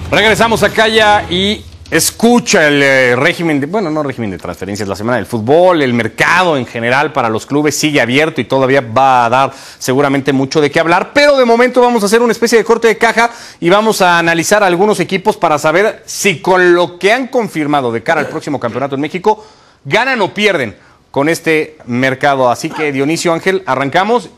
Regresamos acá ya y escucha el régimen de, bueno, no régimen de transferencias, la semana del fútbol, el mercado en general para los clubes sigue abierto y todavía va a dar seguramente mucho de qué hablar, pero de momento vamos a hacer una especie de corte de caja y vamos a analizar algunos equipos para saber si con lo que han confirmado de cara al próximo campeonato en México, ganan o pierden con este mercado. Así que Dionisio, Ángel, arrancamos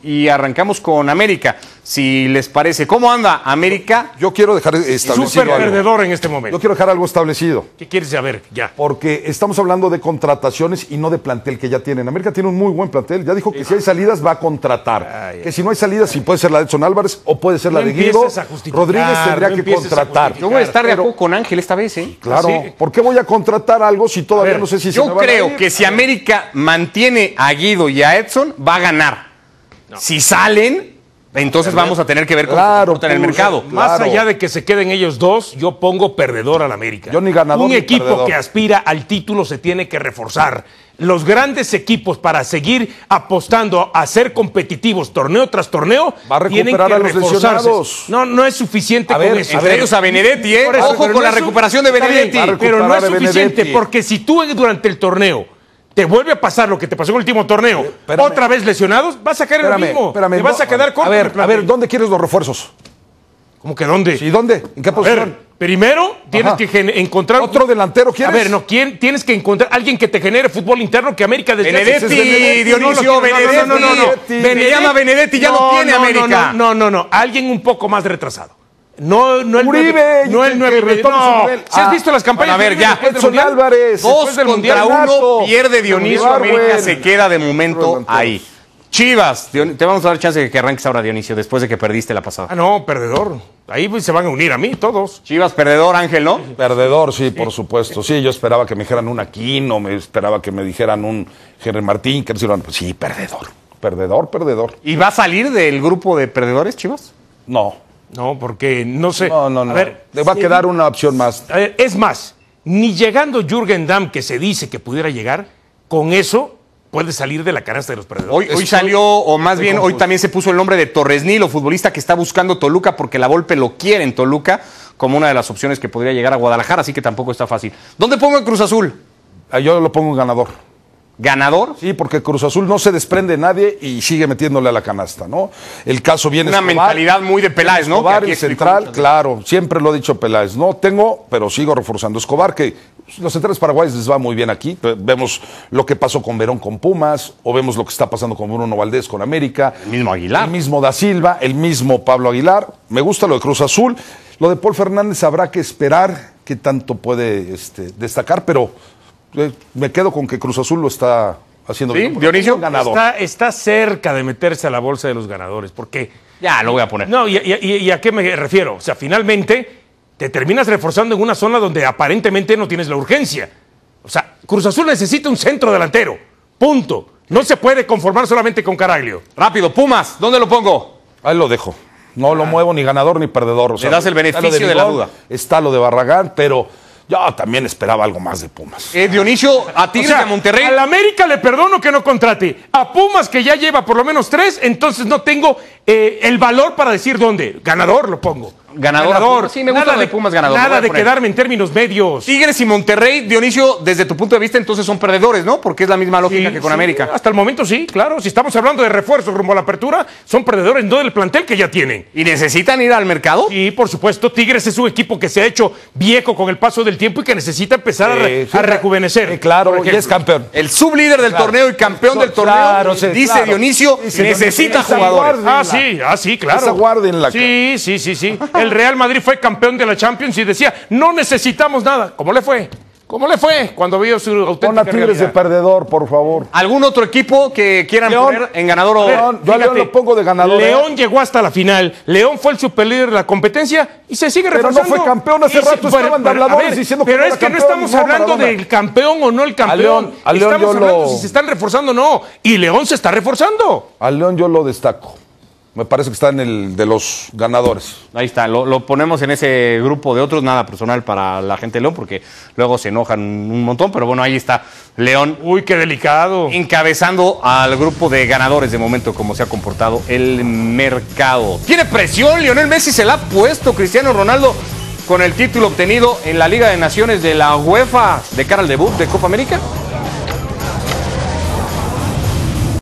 con América, si les parece. ¿Cómo anda América? Yo quiero dejar establecido Súper perdedor en este momento. Yo quiero dejar algo establecido. ¿Qué quieres saber? Ya. Porque estamos hablando de contrataciones y no de plantel que ya tienen. América tiene un muy buen plantel. Ya dijo que si hay salidas va a contratar. Que si no hay salidas, si puede ser la de Edson Álvarez o puede ser la de Guido. Rodríguez tendría que contratar. Yo voy a estar de acuerdo con Ángel esta vez, ¿eh? Claro. ¿Sí? ¿Por qué voy a contratar algo si todavía no sé si se me va a ir? Yo creo que si América mantiene a Guido y a Edson, va a ganar. No. Si salen, entonces vamos a tener que ver cómo se comporta en el mercado. Más allá de que se queden ellos dos, yo pongo perdedor al América. Yo ni ganador Un ni equipo perdedor. que aspira al título se tiene que reforzar. Los grandes equipos, para seguir apostando a ser competitivos torneo tras torneo, va a tienen recuperar que a los reforzarse. lesionados. No es suficiente con eso. Entre ellos a Benedetti, ¿eh? Eso, Ojo con la recuperación de Benedetti. Pero no es suficiente, porque si tú durante el torneo te vuelve a pasar lo que te pasó en el último torneo, otra vez lesionados, vas a caer en lo mismo. Te vas a quedar corto. A ver, ¿dónde quieres los refuerzos? ¿Cómo que dónde? ¿Sí, dónde? ¿En qué posición? A ver, primero tienes que encontrar otro delantero, ¿quieres? A ver, no, tienes que encontrar alguien que te genere fútbol interno, que América desde Benedetti, Dionisio, Benedetti. Me llama Benedetti, ya lo tiene América. No, alguien un poco más retrasado. No el Uribe, no el 9. No, si has visto las campañas. A ver, ya. Edson Álvarez. 2 contra 1, pierde Dionisio, América se queda de momento ahí. Chivas, te vamos a dar chance de que arranques ahora, Dionisio, después de que perdiste la pasada. Ah, no, perdedor. Ahí pues, se van a unir a mí todos. Chivas, perdedor, Ángel, ¿no? Perdedor, sí, por supuesto. Sí, yo esperaba que me dijeran un Aquino, me esperaba que me dijeran un Henry Martín, que decían, pues sí, perdedor. Perdedor. ¿Y va a salir del grupo de perdedores, Chivas? No. No, porque no sé. No. A ver, le va a quedar una opción más. A ver, es más, ni llegando Jürgen Damm, que se dice que pudiera llegar, con eso puede salir de la canasta de los perdedores. Hoy salió, o más bien, hoy también se puso el nombre de Torres Nilo, futbolista que está buscando Toluca porque la Volpe lo quiere en Toluca como una de las opciones que podría llegar a Guadalajara, así que tampoco está fácil. ¿Dónde pongo en Cruz Azul? Yo lo pongo en ganador. ¿Ganador? Sí, porque Cruz Azul no se desprende de nadie y sigue metiéndole a la canasta, ¿no? El caso viene una mentalidad muy de Peláez, ¿no? Escobar, el central, claro, siempre lo ha dicho Peláez. No tengo, pero sigo reforzando. Escobar, que los centrales paraguayos les va muy bien aquí. Vemos lo que pasó con Verón con Pumas, o vemos lo que está pasando con Bruno Valdés con América. El mismo Aguilar. El mismo Da Silva, el mismo Pablo Aguilar. Me gusta lo de Cruz Azul. Lo de Paul Fernández habrá que esperar qué tanto puede destacar, pero me quedo con que Cruz Azul lo está haciendo bien. Dionisio, ganador. Está cerca de meterse a la bolsa de los ganadores, porque... Ya, lo voy a poner. No, ¿y a qué me refiero? O sea, finalmente te terminas reforzando en una zona donde aparentemente no tienes la urgencia. O sea, Cruz Azul necesita un centro delantero, punto. No se puede conformar solamente con Caraglio. Rápido, Pumas, ¿dónde lo pongo? Ahí lo dejo. No lo muevo ni ganador ni perdedor. O sea, le das el beneficio de la duda. Está lo de Barragán, pero yo también esperaba algo más de Pumas. Dionisio, a Tigres, a Monterrey. A la América le perdono que no contrate. A Pumas, que ya lleva por lo menos 3, entonces no tengo el valor para decir dónde. Ganador lo pongo. Ganador. Sí, me gusta lo de Pumas ganador. Nada de quedarme en términos medios. Tigres y Monterrey, Dionisio, desde tu punto de vista, entonces son perdedores, ¿no? Porque es la misma lógica que con América. Hasta el momento sí, claro. Si estamos hablando de refuerzos rumbo a la apertura, son perdedores no del plantel que ya tienen. ¿Y necesitan ir al mercado? Sí, por supuesto. Tigres es un equipo que se ha hecho viejo con el paso del tiempo y que necesita empezar a rejuvenecer. Claro, y es campeón. El sublíder del torneo y campeón del torneo, dice Dionisio, necesita jugadores. Sí, claro. Esa guárdenla. Sí. El Real Madrid fue campeón de la Champions y decía, no necesitamos nada. ¿Cómo le fue? Cuando vio su auténtica Pon a Tigres realidad? de perdedor, por favor. ¿Algún otro equipo que quieran poner en ganador o...? León, yo a León lo pongo de ganador. León llegó hasta la final. León fue el superlíder de la competencia y se sigue reforzando. Pero no fue campeón. Hace rato estaban de habladores diciendo que pero es que no estamos hablando del campeón o no el campeón. A León estamos hablando si se están reforzando o no. Y León se está reforzando. A León yo lo destaco. Me parece que está en el de los ganadores. Ahí está, lo ponemos en ese grupo de otros, nada personal para la gente de León, porque luego se enojan un montón, pero bueno, ahí está León. Uy, qué delicado. Encabezando al grupo de ganadores de momento, como se ha comportado el mercado. ¿Tiene presión? Lionel Messi se la ha puesto, Cristiano Ronaldo con el título obtenido en la Liga de Naciones de la UEFA de cara al debut de Copa América?